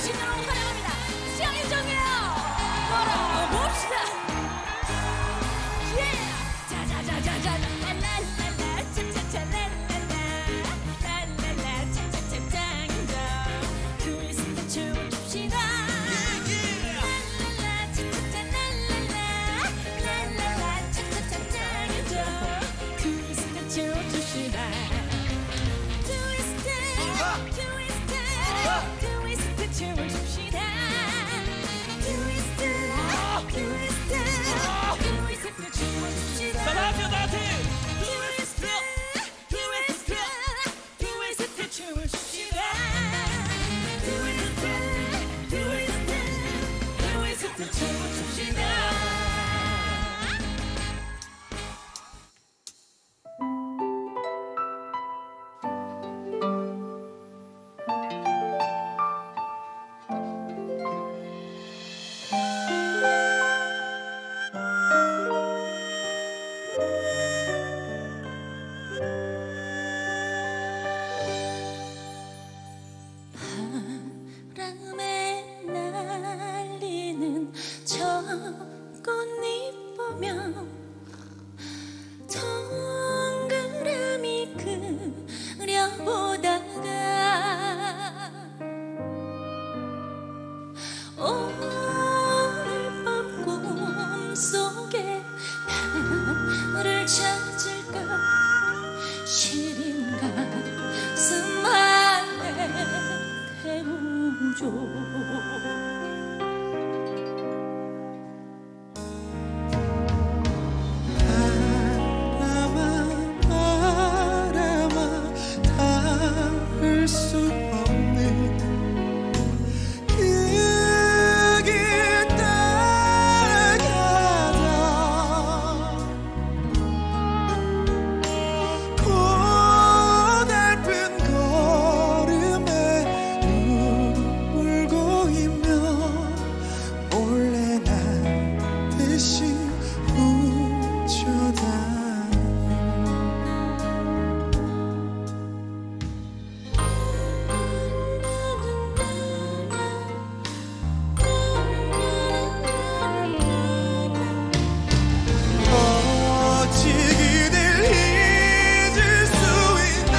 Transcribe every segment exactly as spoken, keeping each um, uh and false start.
신으로 환영합니다. 장윤정이에요. 걸어봅시다. Yeah. 자자자자자 랄랄랄라 차차차랄랄라 랄랄라 차차차 장윤정 트위스트 춤을 춥시다. 랄랄라 차차차 랄랄라 랄랄라 차차차 장윤정 트위스트 춤을 춥시다. 트위스트 트위스트 트위스트 춤을 춥시다. 트위스트 트위스트 트위스트 춤을 춥시다. 자, 나한테 나한테 트위스트 트위스트 트위스트 춤을 춥시다. 트위스트 트위스트 트위스트 춤을 춥시다. 바람에 날리는 저 꽃잎 보며 동그라미 그려보다가 오늘 밤 꿈속에 나를 찾을까 시린 가슴 안에 태우죠. 바람아 바람아 닿을 수 없는 그 길 따라가다 고달픈 걸음에 눈물 고이며 몰래 난 대신 훔쳐다니 어찌 그댈 잊을 수 있나.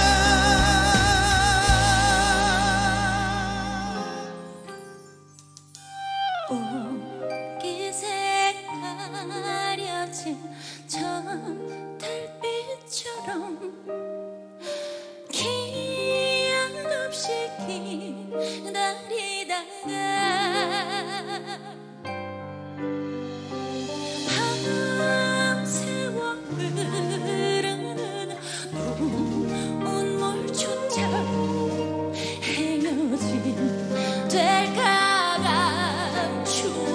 옷깃에 가려진 저 달빛처럼 기약 없이 기다리다가 밤새워 흐르는 눈물조차 헤어진 될까 감추고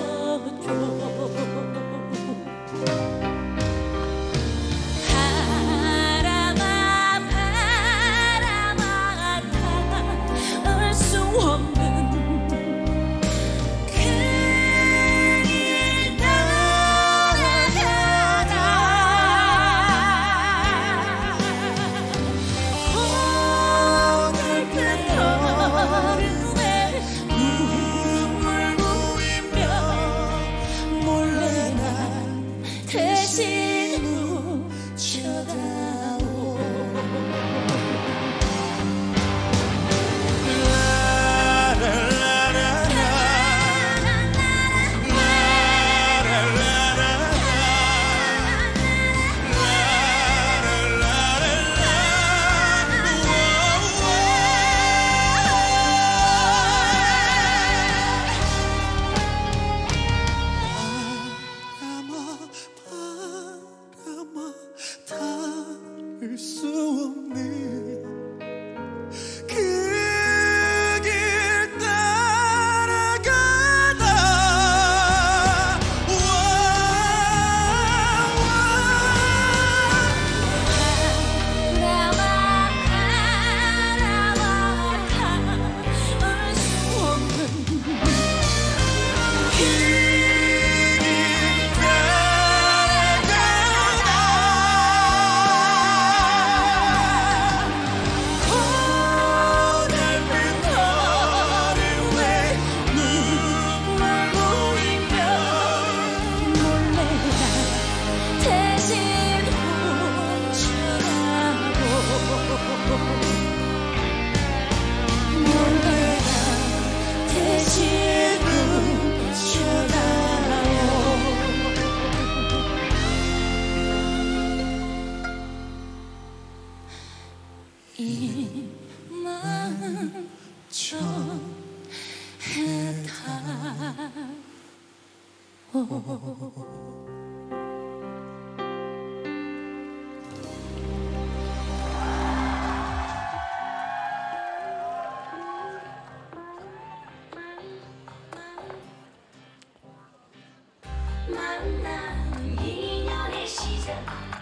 만나는 인연의 시작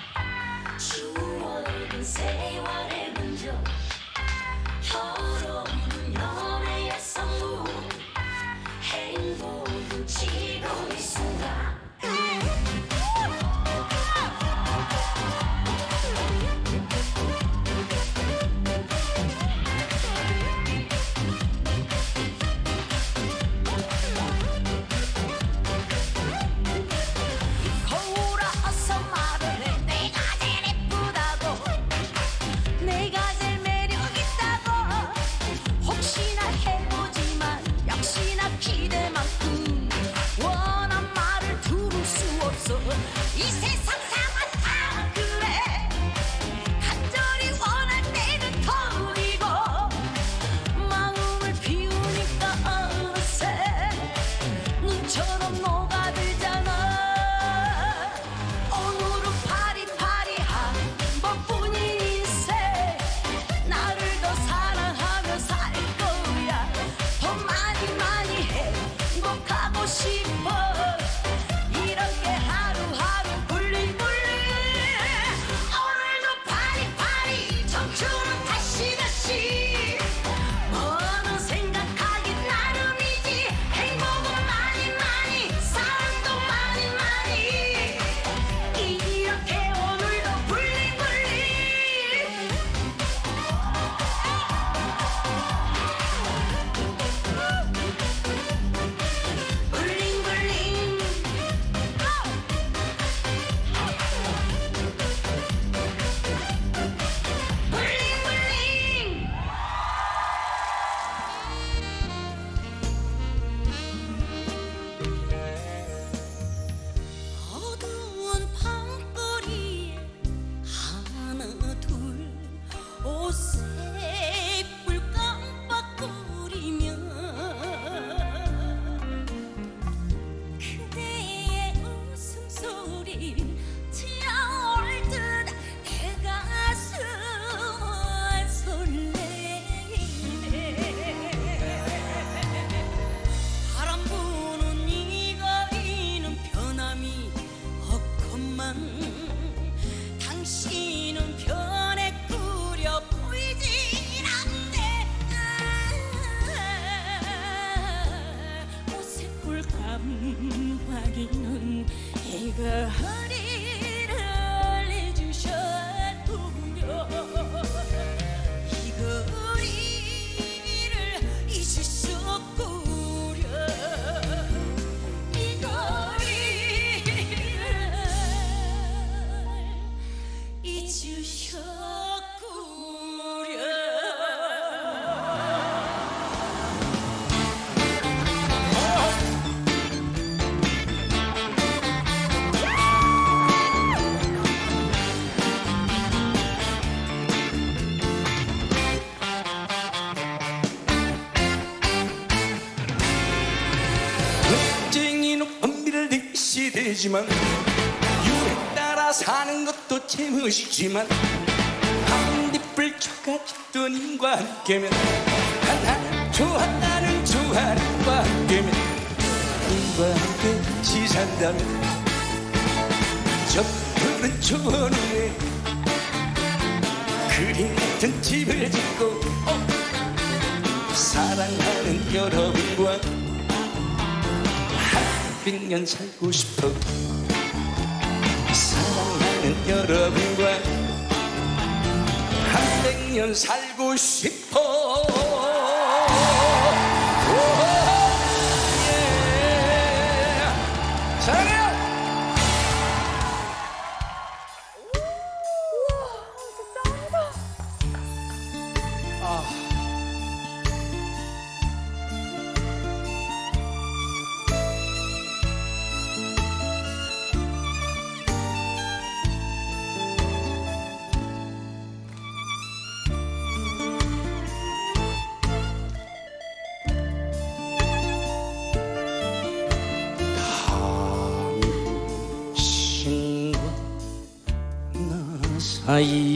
추억은 세월의 문조 결혼은 연애의 선물 행복은 지금 이 순간 이 세상 상은 다 그래 간절히 원할 때는 터리고 마음을 비우니까 어느새 눈처럼 녹아들잖아 오늘은 파리파리한 번뿐인 인생 나를 더 사랑하며 살 거야 더 많이 많이 행복하고 싶어 이렇게 하루하루 당신은 변해 꾸려 보이진 않네 어색불 깜빡이는 해가 허리를 내주셨군요 이 거리를 잊을 수 없구려 이 거리를 잊으셨구려 겁쟁이는 엄밀을 내 시대지만 유행 따라 사는 것도 재무시지만 한딧불 켜가지던 님과 함께면 하나 좋아하는 좋아하는과 함께면 님과 함께 같이 산다면 저 푸른 초원 위에 그림 같은 집을 짓고 어, 사랑하는 여러분과 백 년 살고 싶어 사랑하는 여러분과 한 백 년 살고 싶어 오, 예. 사랑해요. 사이에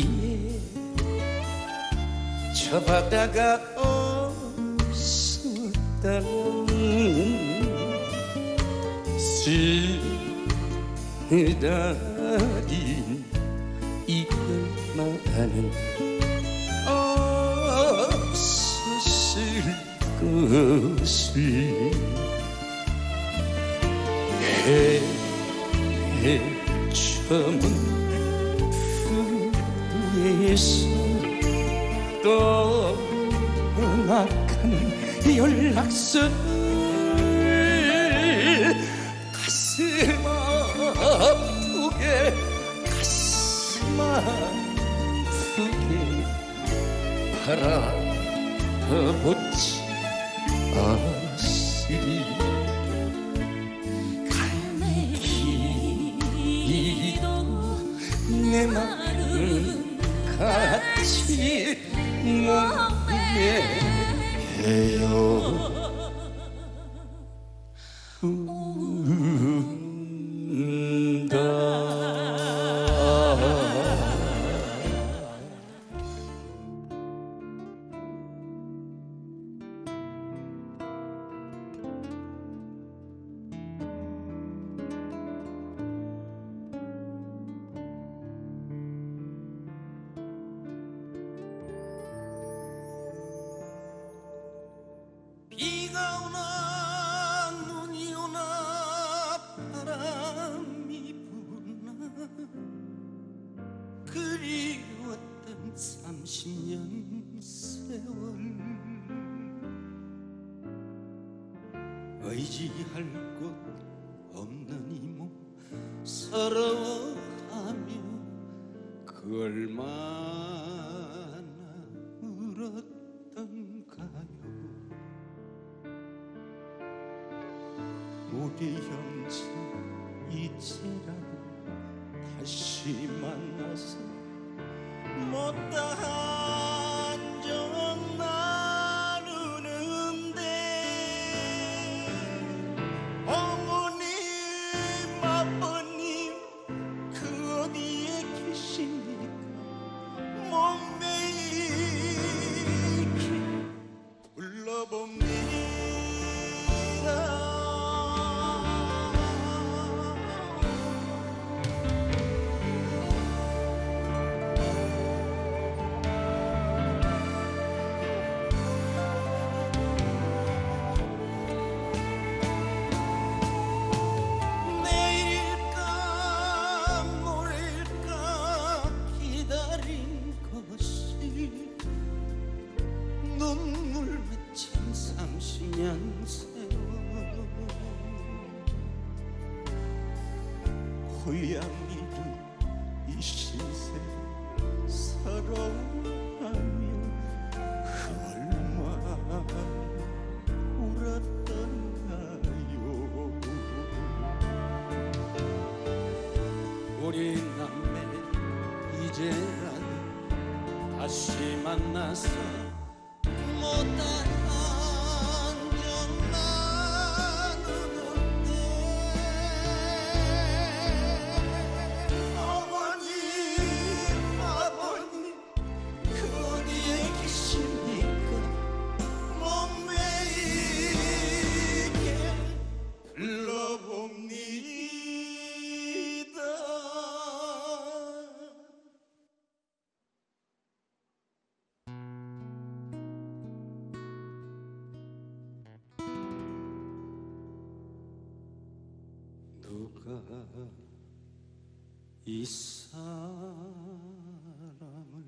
저 바다가 없었다면 쓰다린 이별만은 없었을 것을 헤쳐문 후에서 떠나간 연락선 가슴 아프게 가슴 아프게 바라보지 않았으리 갈매기도 내 마음 같이 목매해요 운다 비가 오나 눈이 오나 바람이 부나 그리웠던 삼십 년 세월 의지할 곳 없는 이모 서러워하며 그 얼마나 울었던가요. 우리 형제 이제라도 다시 만나서 못다한 정 나누는데 어머님 아버님 그 어디에 계십니까? 목매이게 불러봅니다. 눈물 맺힌 삼십 년 세월 고향이는 이 신세 서러워하며 그 얼마나 울었던가요. 우리 남매 이제라도 다시 만나서 못다한 정 나누는데 어머니 아버님 그 어디에 계십니까? 목매이게 불러봅니다. 누가 이 사람을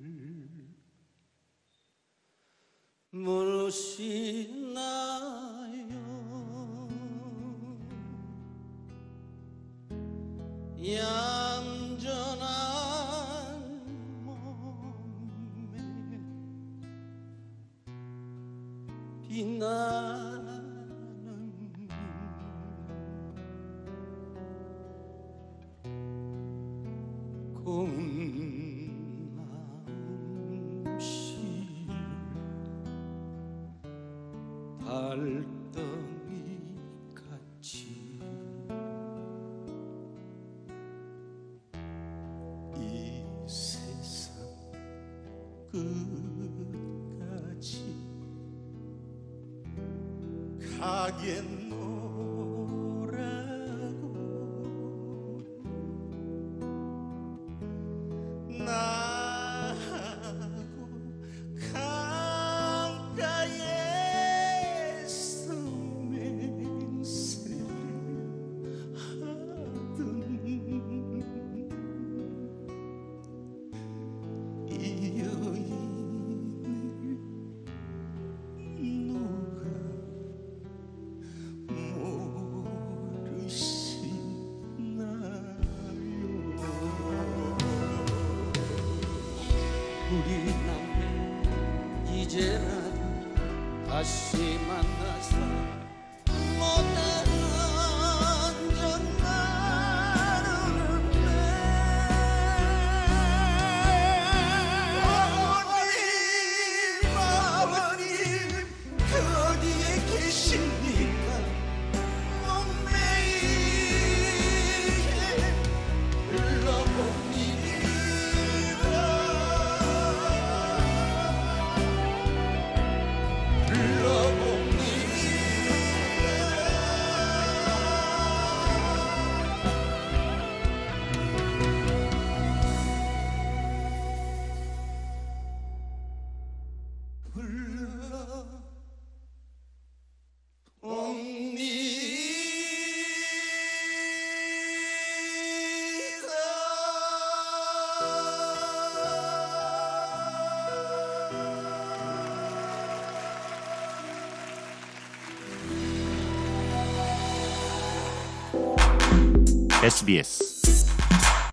모르시나요? 얌전한 몸에 빛나는 고운 마음씨를 달덩이 같이 나고 강가에서 맹세를 하던 이 여인을 누가 우리 이제라도 다시 만나서 못난 적 나누는데 아버님 아버님 그 어디에 계십니까 몸매에 불러봅니다 에스비에스